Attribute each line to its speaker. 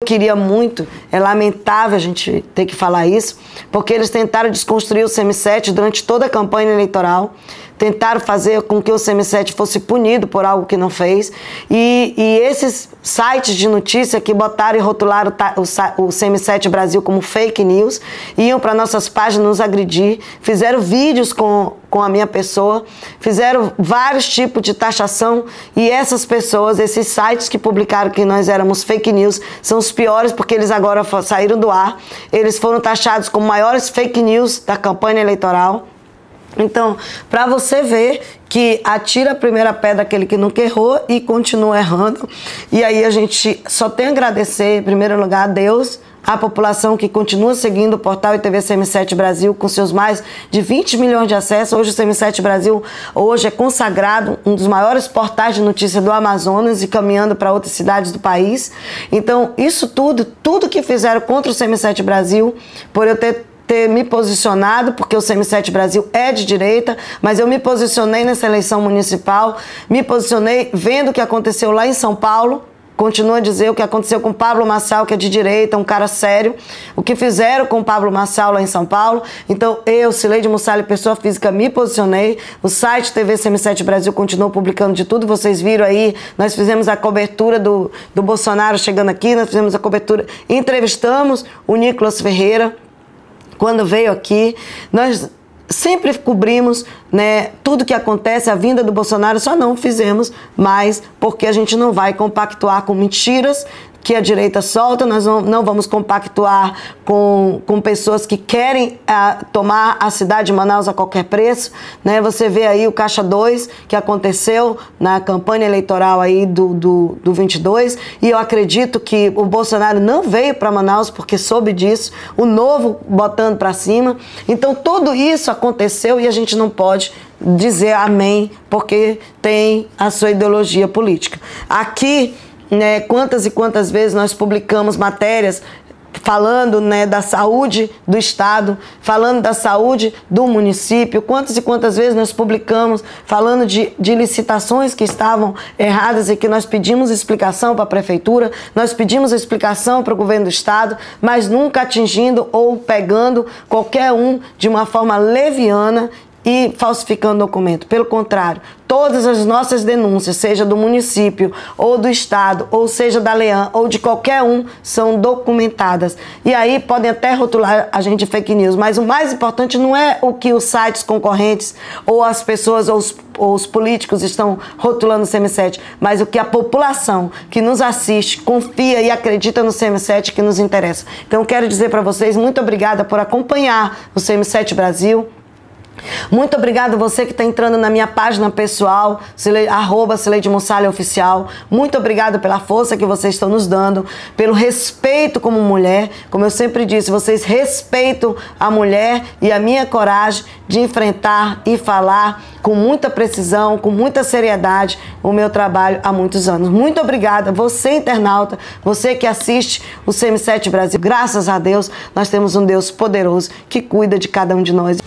Speaker 1: queria muito, é lamentável a gente ter que falar isso, porque eles tentaram desconstruir o CM7 durante toda a campanha eleitoral, tentaram fazer com que o CM7 fosse punido por algo que não fez, e esses sites de notícia que botaram e rotularam o CM7 Brasil como fake news, iam para nossas páginas nos agredir, fizeram vídeos com a minha pessoa, fizeram vários tipos de taxação, e essas pessoas, esses sites que publicaram que nós éramos fake news, são os piores, porque eles agora saíram do ar, eles foram taxados como maiores fake news da campanha eleitoral. Então, para você ver que atira a primeira pedra aquele que nunca errou e continua errando, e aí a gente só tem a agradecer, em primeiro lugar, a Deus, a população que continua seguindo o portal e TV CM7 Brasil com seus mais de 20 milhões de acessos. Hoje o CM7 Brasil hoje é consagrado um dos maiores portais de notícia do Amazonas e caminhando para outras cidades do país. Então, isso tudo que fizeram contra o CM7 Brasil, por eu ter me posicionado, porque o CM7 Brasil é de direita, mas eu me posicionei nessa eleição municipal, me posicionei vendo o que aconteceu lá em São Paulo, continuo a dizer o que aconteceu com o Pablo Marçal, que é de direita, um cara sério, o que fizeram com o Pablo Marçal lá em São Paulo. Então eu, Cileide Mussali, pessoa física, me posicionei, o site TV CM7 Brasil continuou publicando de tudo, vocês viram aí, nós fizemos a cobertura do Bolsonaro chegando aqui, nós fizemos a cobertura, entrevistamos o Nicolas Ferreira, quando veio aqui, nós sempre cobrimos, né, tudo que acontece, a vinda do Bolsonaro, só não fizemos mais porque a gente não vai compactuar com mentiras que a direita solta, nós não vamos compactuar com pessoas que querem tomar a cidade de Manaus a qualquer preço, né? Você vê aí o Caixa 2 que aconteceu na campanha eleitoral aí do 22, e eu acredito que o Bolsonaro não veio para Manaus porque soube disso, o Novo botando para cima. Então tudo isso aconteceu e a gente não pode dizer amém porque tem a sua ideologia política. Aqui, né, quantas e quantas vezes nós publicamos matérias falando, né, da saúde do estado, falando da saúde do município, quantas e quantas vezes nós publicamos falando de licitações que estavam erradas e que nós pedimos explicação para a prefeitura, nós pedimos explicação para o governo do estado, mas nunca atingindo ou pegando qualquer um de uma forma leviana e falsificando documento. Pelo contrário, todas as nossas denúncias, seja do município ou do estado, ou seja da Leão, ou de qualquer um, são documentadas. E aí podem até rotular a gente de fake news, mas o mais importante não é o que os sites concorrentes ou as pessoas ou os políticos estão rotulando o CM7, mas o que a população que nos assiste, confia e acredita no CM7 que nos interessa. Então quero dizer para vocês, muito obrigada por acompanhar o CM7 Brasil. Muito obrigado você que está entrando na minha página pessoal, @Cileide Mussali Oficial. Muito obrigado pela força que vocês estão nos dando, pelo respeito como mulher. Como eu sempre disse, vocês respeitam a mulher e a minha coragem de enfrentar e falar com muita precisão, com muita seriedade o meu trabalho há muitos anos. Muito obrigada, você internauta, você que assiste o CM7 Brasil. Graças a Deus, nós temos um Deus poderoso que cuida de cada um de nós.